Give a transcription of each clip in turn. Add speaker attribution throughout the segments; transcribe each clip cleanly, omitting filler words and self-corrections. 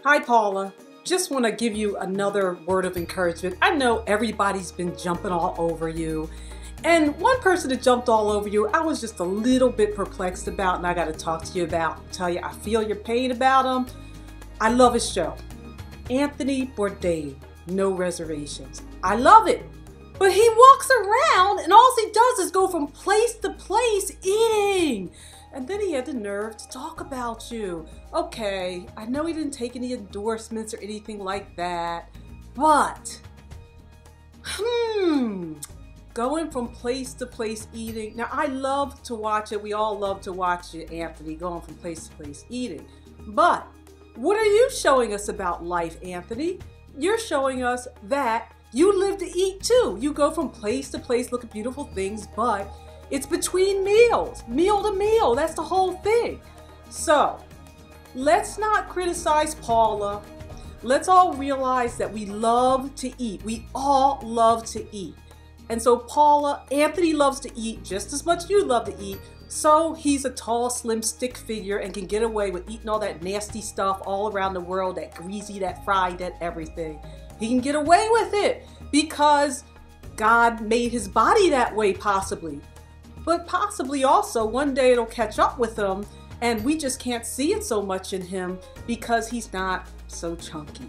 Speaker 1: Hi, Paula. Just want to give you another word of encouragement. I know everybody's been jumping all over you. And one person that jumped all over you, I was just a little bit perplexed about, and I got to talk to you about, tell you I feel your pain about him. I love his show. Anthony Bourdain, No Reservations. I love it. But he walks around and all he does is go from place to place eating. And then he had the nerve to talk about you. Okay, I know he didn't take any endorsements or anything like that, but, going from place to place eating. Now, I love to watch it. We all love to watch it, Anthony, going from place to place eating. But what are you showing us about life, Anthony? You're showing us that you live to eat too. You go from place to place, look at beautiful things, but it's between meals, meal to meal. That's the whole thing. So let's not criticize Paula. Let's all realize that we love to eat. We all love to eat. And so Paula, Anthony loves to eat just as much as you love to eat. So he's a tall, slim stick figure and can get away with eating all that nasty stuff all around the world, that greasy, that fried, that everything. He can get away with it because God made his body that way, possibly. But possibly also one day it'll catch up with him and we just can't see it so much in him because he's not so chunky.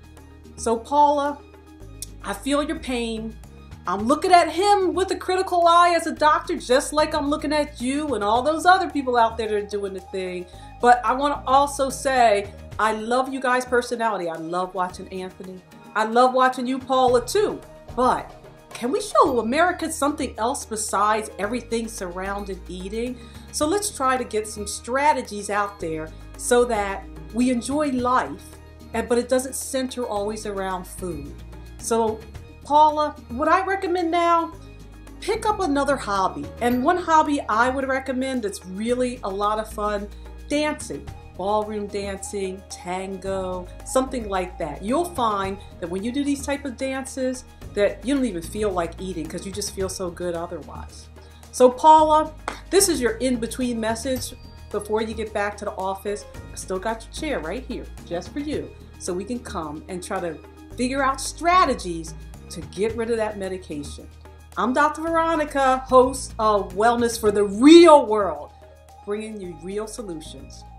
Speaker 1: So Paula, I feel your pain. I'm looking at him with a critical eye as a doctor, just like I'm looking at you and all those other people out there that are doing the thing. But I want to also say, I love you guys' personality. I love watching Anthony. I love watching you, Paula, too. But can we show America something else besides everything surrounding eating? So let's try to get some strategies out there so that we enjoy life, but it doesn't center always around food. So Paula, what I recommend now, pick up another hobby. And one hobby I would recommend that's really a lot of fun, dancing. Ballroom dancing, tango, something like that. You'll find that when you do these type of dances, that you don't even feel like eating because you just feel so good otherwise. So Paula, this is your in-between message before you get back to the office. I still got your chair right here just for you so we can come and try to figure out strategies to get rid of that medication. I'm Dr. Veronica, host of Wellness for the Real World, bringing you real solutions.